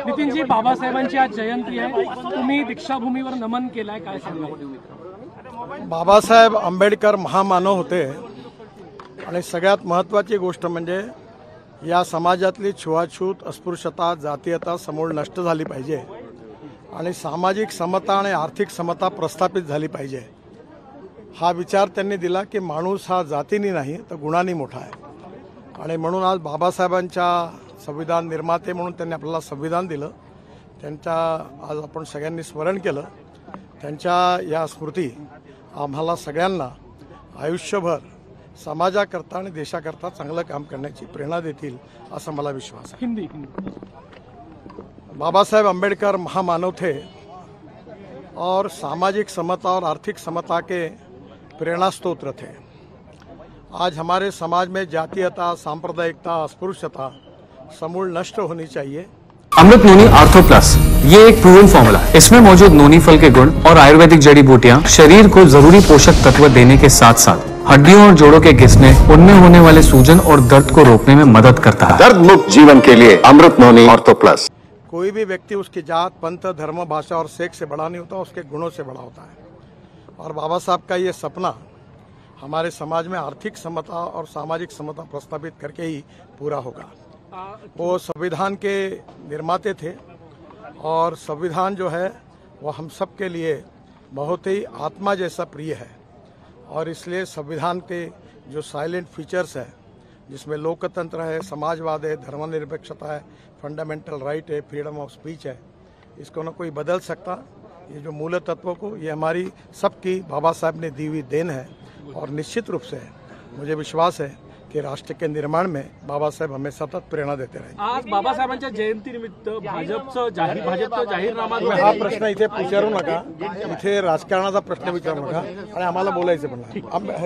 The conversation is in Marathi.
नितीनजी, बाबासाहेबांची आज जयंती आहे, तुम्ही दीक्षाभूमीवर नमन केलाय, काय सांगाल? बाबासाहेब आंबेडकर महामानव होते आणि सगळ्यात महत्त्वाची गोष्ट म्हणजे या समाजातली छुआछूत, अस्पृश्यता, जातीयता समूळ नष्ट झाली पाहिजे आणि सामाजिक समता आणि आर्थिक समता प्रस्थापित झाली पाहिजे. हा विचार त्यांनी दिला की माणूस हा जातीने नाही तर गुणांनी मोठा आहे आणि म्हणून आज बाबासाहेबांच्या संविधान निर्माते म्हणून त्यांनी आपल्याला संविधान दिलं. त्यांच्या आज आपण सगळ्यांनी स्मरण केलं. त्यांच्या या स्मृती आम्हाला सगळ्यांना आयुष्यभर समाजाकरता आणि देशाकरता चांगलं काम करण्याची प्रेरणा देतील असं मला विश्वास आहे. हिंदी. बाबा साहेब अम्बेडकर महामानव थे और सामाजिक समता और आर्थिक समता के प्रेरणा स्रोत थे. आज हमारे समाज में जातीयता, सांप्रदायिकता, अस्पृश्यता समूल नष्ट होनी चाहिए. अमृत नोनी आर्थो प्लस, ये एक प्रूवन फॉर्मूला है. इसमें मौजूद नोनी फल के गुण और आयुर्वेदिक जड़ी बूटियां शरीर को जरूरी पोषक तत्व देने के साथ साथ हड्डियों और जोड़ों के घिसने, उनमें होने वाले सूजन और दर्द को रोकने में मदद करता है. दर्द मुक्त जीवन के लिए अमृत नोनी आर्थो प्लस. कोई भी व्यक्ति उसकी जात, पंथ, धर्म, भाषा और सेक्स से बड़ा नहीं होता, उसके गुणों से बड़ा होता है. और बाबा साहब का ये सपना हमारे समाज में आर्थिक समता और सामाजिक समता प्रस्थापित करके ही पूरा होगा. वो संविधान के निर्माते थे और संविधान जो है वो हम सब के लिए बहुत ही आत्मा जैसा प्रिय है और इसलिए संविधान के जो साइलेंट फीचर्स है, जिसमें लोकतंत्र है, समाजवाद है, धर्मनिरपेक्षता है, फंडामेंटल राइट है, फ्रीडम ऑफ स्पीच है, इसको न कोई बदल सकता. ये जो मूल तत्वों को, ये हमारी सबकी बाबा साहब ने दी हुई देन है और निश्चित रूप से मुझे विश्वास है की राष्ट्र के निर्माण में बाबासाहेब हमें सतत प्रेरणा देते रहे. आज बाबासाहेबांच्या जयंतीनिमित्त भाजपचा जाहीरनामा. हा प्रश्न इथे विचारू नका, इथे राजकारणाचा प्रश्न विचारू नका आणि आम्हाला बोलायचं पण नाही.